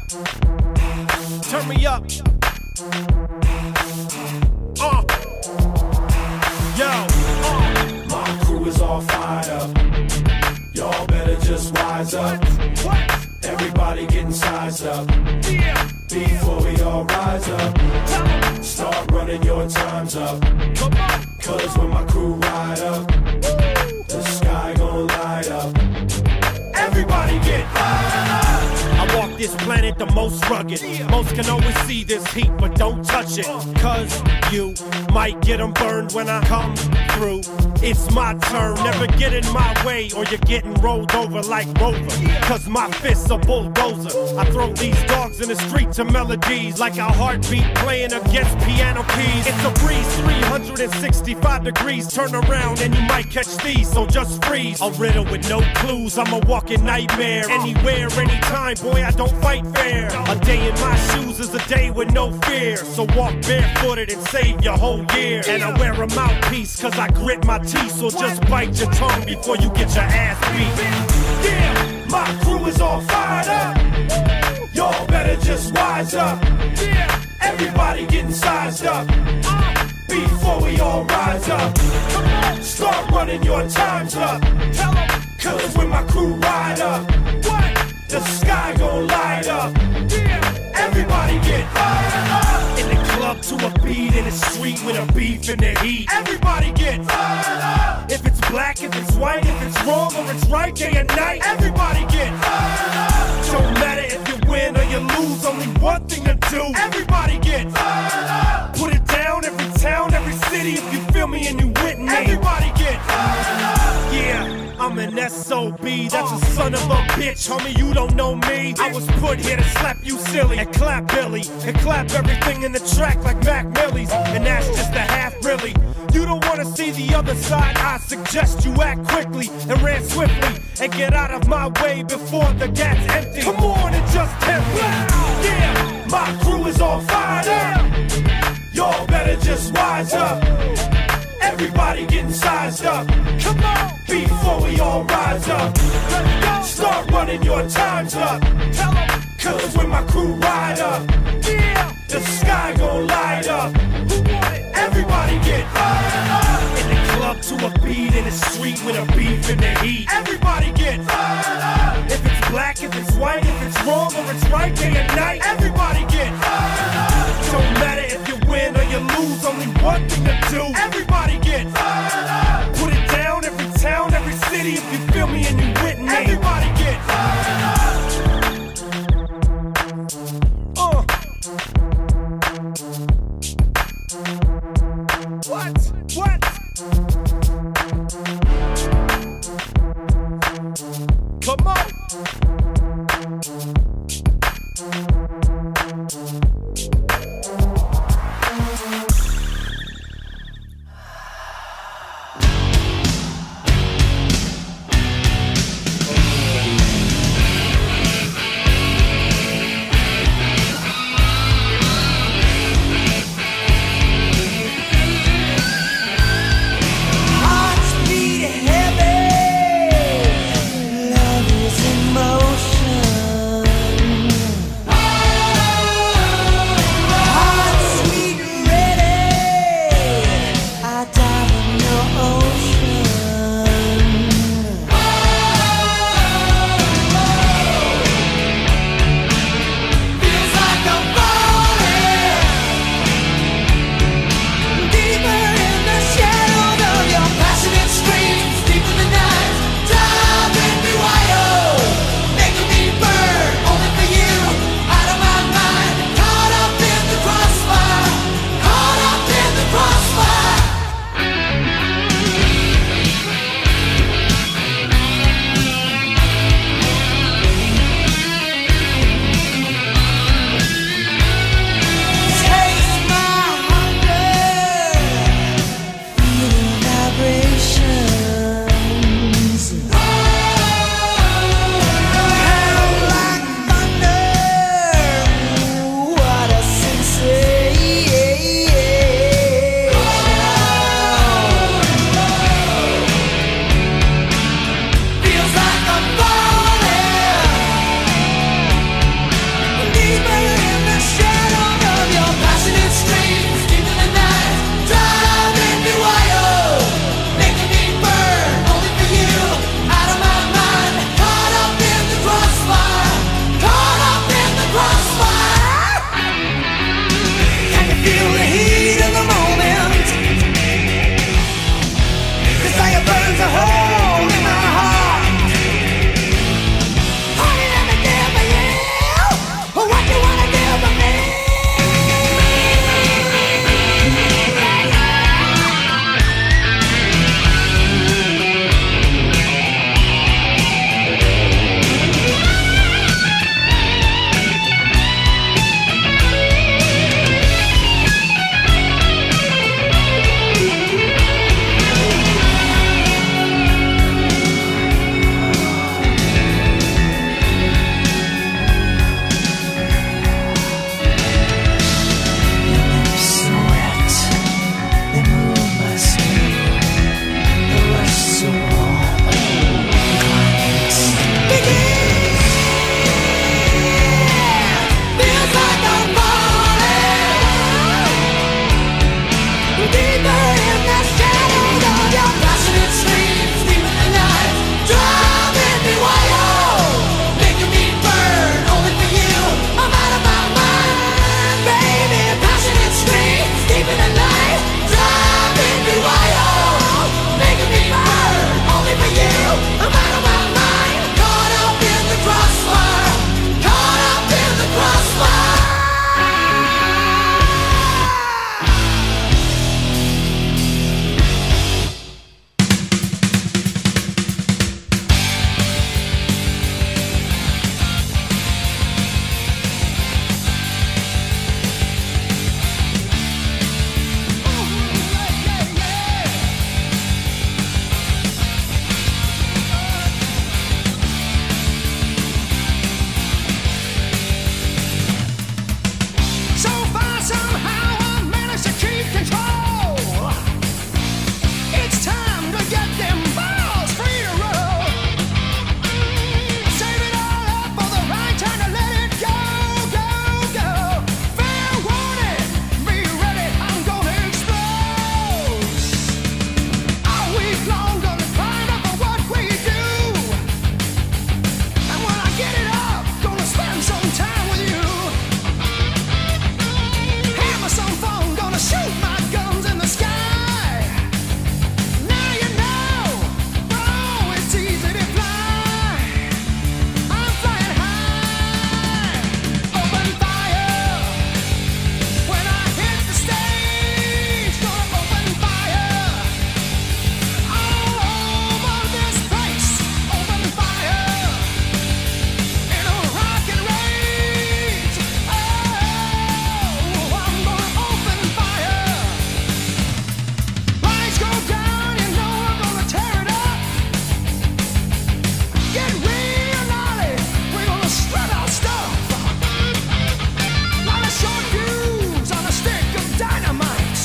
Turn me up. My crew is all fired up. Y'all better just wise up. Everybody getting sized up. Before we all rise up, start running your times up. Cause when my crew ride up, the sky gon' light up. Everybody get fired up. I walk this planet the most rugged. Most can always see this heat, but don't touch it. Cause you might get them burned when I come through. It's my turn, never get in my way, or you're getting rolled over like Rover. Cause my fists are bulldozer. I throw these dogs in the street to melodies, like a heartbeat playing against piano keys. It's a breeze, 365 degrees. Turn around and you might catch these, so just freeze. A riddle with no clues, I'm a walking nightmare. Anywhere, anytime, boy, I don't fight fair. A day in my shoes is a day with no fear. So walk barefooted and save your whole year. And I wear a mouthpiece cause I grit my teeth. So just bite your tongue before you get your ass beat. Yeah, my crew is all fired up. Y'all better just wise up. Everybody getting sized up. Before we all rise up, start running your times up. Cause when my crew ride up, the sky gon' light up. Everybody get fired up. In the club to a beat, in the street with a beef in the heat. Everybody get fired up. If it's black, if it's white, if it's wrong or it's right, day and night. Everybody get fired up. Don't matter if you win or you lose, only one thing to do. Everybody get fired up. Put it down, every town, every city, if you feel me and you with me. Everybody get fired up. Yeah, I'm an SOB, that's a son of a bitch. Homie, you don't know me. I was put here to slap you silly and clap Billy and clap everything in the track like Mac Millie's. And that's just a half really. You don't wanna see the other side, I suggest you act quickly and ran swiftly and get out of my way before the gat's empty. Come on and just tempt me. Yeah, my crew is all fired up. Y'all better just wise up. Everybody getting sized up. Come on, before we all rise up, start running your times up. Cause when my crew ride up, the sky gon' light up. Everybody get fired up. In the club to a beat, in the street with a beef in the heat. Everybody get fired up. If it's black, if it's white, if it's wrong or it's right, day and night. Everybody get fired up. Don't matter if you win or you lose, only one thing to do. Everybody get fired up. Put it down, every town, every city, if you feel me and you with me. Everybody get fired up. What? Come on. Hearts beat heavy, love is in motion. Get real naughty, we're gonna strut our stuff. Light a short fuse on a stick of dynamite.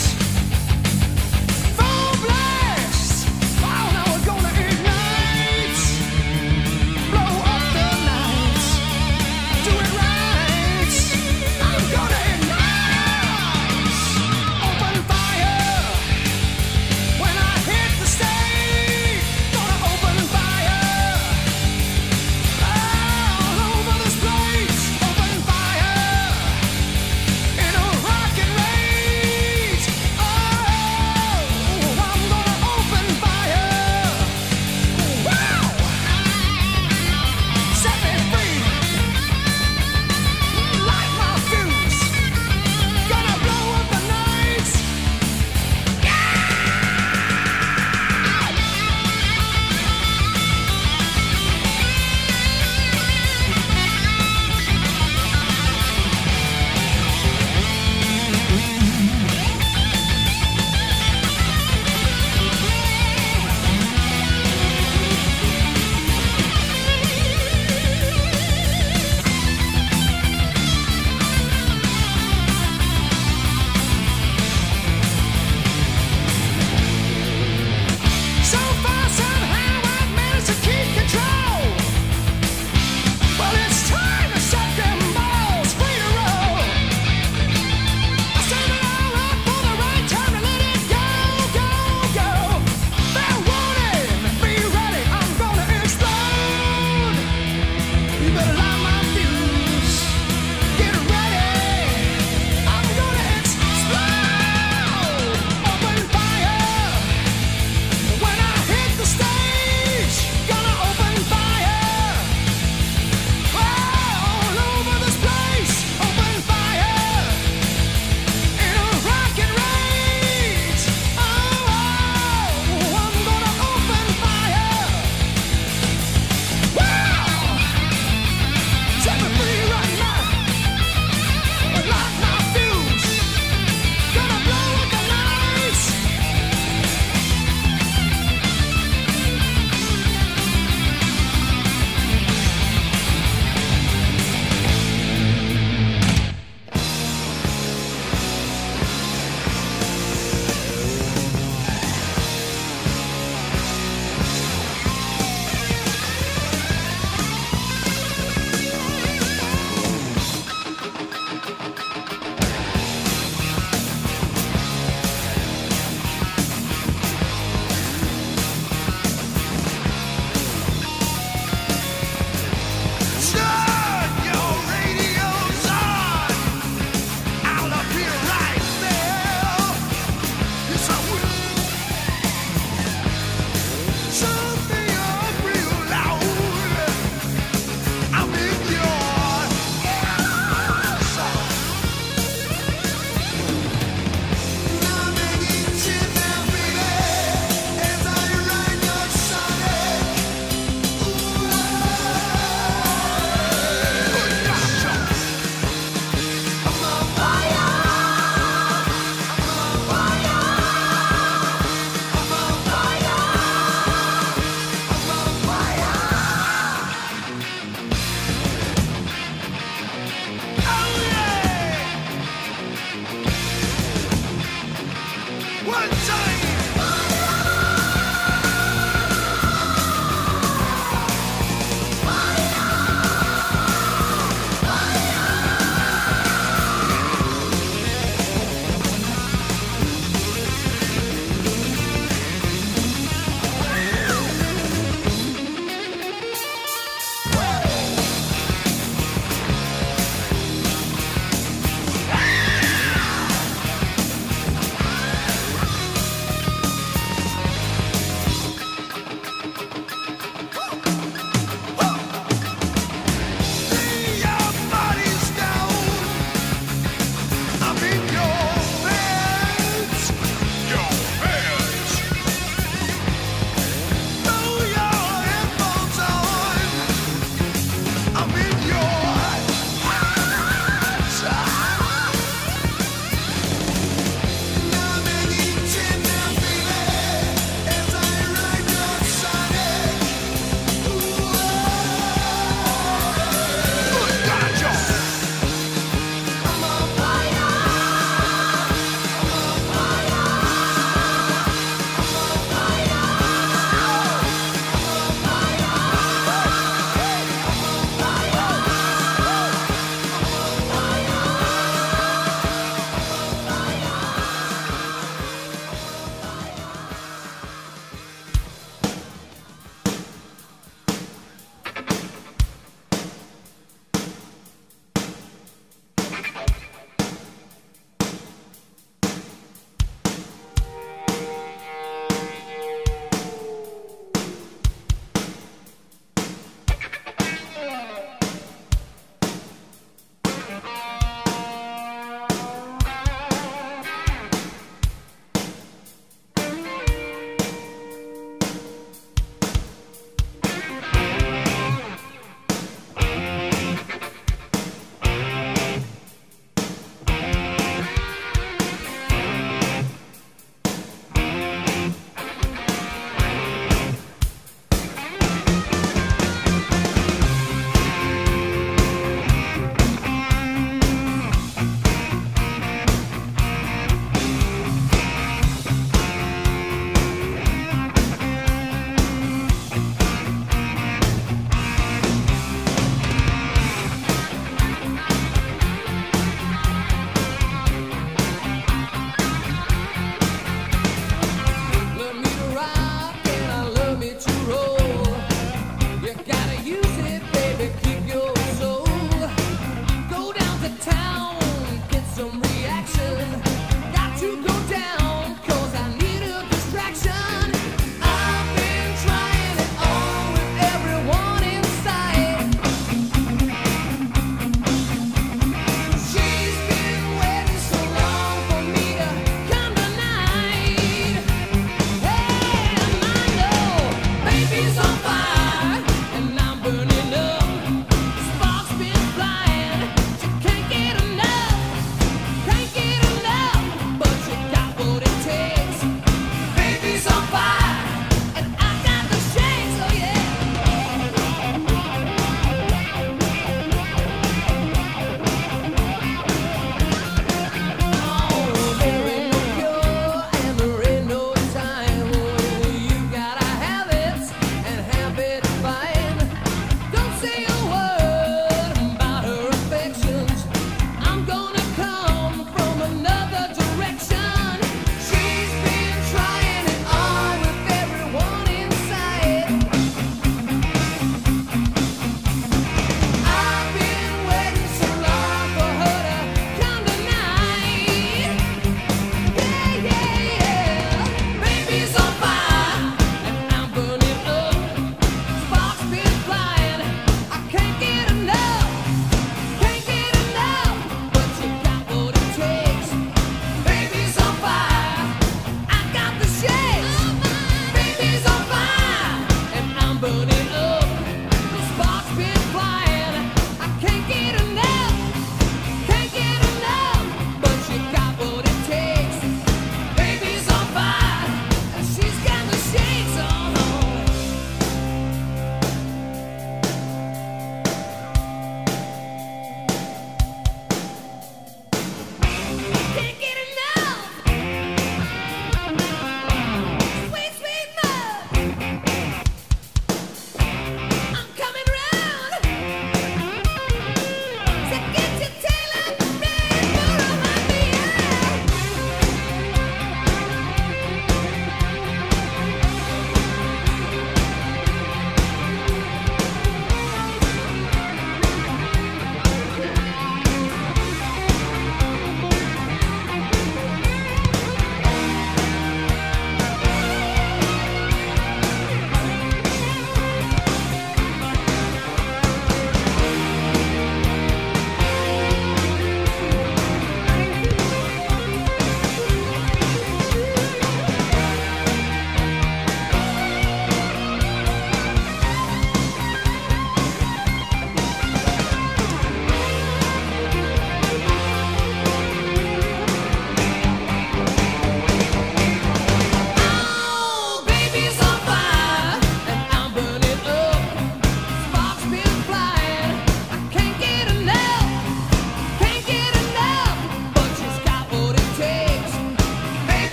Full blast, oh now we're gonna ignite. Blow up the night, do it right. I'm gonna ignite. Open fire when I hit the stage. Gonna open fire all over this place. Open fire in a rocket rage. Oh, I'm gonna open fire. Wow! Set me free. Light my fuse. Gonna blow up the night. So far, somehow I've managed to keep control. Well, it's time to set them balls free to roll. I save it all up for the right time to let it go, go, go. Fair warning, be ready, I'm gonna explode. You better light my fuse. Get ready, I'm gonna explode. Open fire when I hit the stage. Gonna open fire all over this place. Open fire in a rocket rage. Oh, I'm gonna open fire. Wow! Set me free right now. Light my fuse. Gonna blow up the night. Stop!